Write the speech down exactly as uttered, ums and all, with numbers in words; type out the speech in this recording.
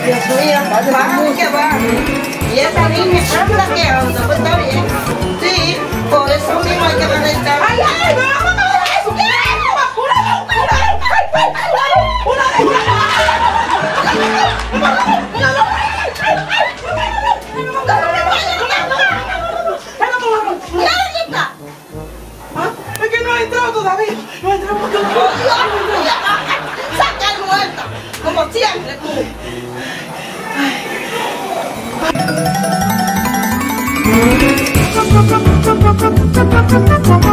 Dios mío, vamos que va. Y esa niña anda que anda, pues está bien. Sí, por eso mismo hay que conectar. ¡Ay, ay! ¡Me vamos a matar eso! ¿Qué es eso? ¡Una de una! ¡Ay, ay! ¡Una de una! Es que no ha entrado todavía. No ha entrado todavía. ¡Saca el muerto! Como siempre. Ay.